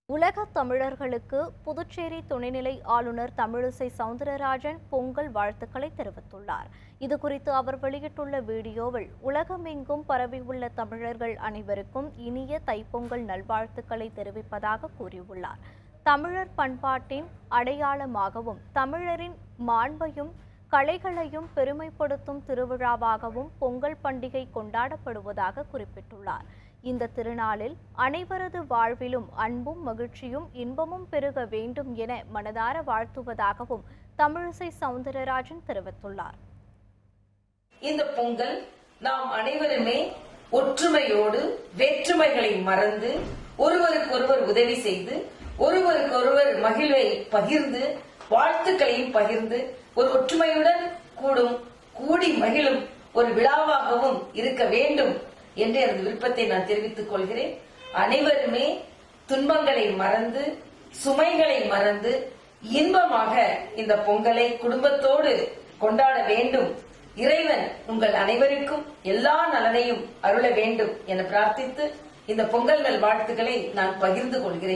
உலகத் தமிழர்களுக்கு புதுச்சேரி துணைநிலை ஆளுநர் தமிழிசை சவுந்தரராஜன் பொங்கல் வாழ்த்துக்களை தெரிவித்துள்ளார். இதுகுறித்து அவர் வெளியிட்டுள்ள வீடியோவில், உலகமெங்கும் பரவியுள்ள தமிழர்கள் அனைவருக்கும் இனிய தைப்பொங்கல் நல்வாழ்த்துக்களை தெரிவிப்பதாக கூறியுள்ளார். தமிழர் பண்பாட்டின் அடையாளமாகவும் தமிழரின் மாண்பையும் கலைகளையும் பெருமைப்படுத்தும் திருவிழாவாகவும் பொங்கல் பண்டிகை கொண்டாடப்படுவதாக குறிப்பிட்டுள்ளார். இந்த திருநாளில் அனைவரது வாழ்விலும் அன்பும் மகிழ்ச்சியும் இன்பமும் பெருக வேண்டும் என மனதார வாழ்த்துவதாகவும் தமிழிசை சவுந்தரராஜன் தெரிவித்துள்ளார். இந்த பொங்கல் நாம் அனைவருமே ஒற்றுமையோடு வேற்றுமைகளை மறந்து ஒருவருக்கொருவர் உதவி செய்து ஒருவருக்கொருவர் மகிழ்வை பகிர்ந்து வாழ்த்துக்களையும் பகிர்ந்து ஒரு ஒற்றுமையுடன் கூடி மகிழும் ஒரு விழாவாகவும் இருக்க வேண்டும் என்று எனது விருப்பத்தை நான் தெரிவித்துக் கொள்கிறேன். அனைவருமே துன்பங்களை மறந்து சுமைகளை மறந்து இன்பமாக இந்த பொங்கலை குடும்பத்தோடு கொண்டாட வேண்டும். இறைவன் உங்கள் அனைவருக்கும் எல்லா நலனையும் அருள வேண்டும் என பிரார்த்தித்து இந்த பொங்கல் நல் வாழ்த்துக்களை நான் பகிர்ந்து கொள்கிறேன்.